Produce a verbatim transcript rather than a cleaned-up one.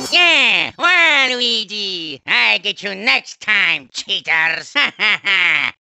Yeah, Waluigi! I get you next time, cheaters! Ha ha ha!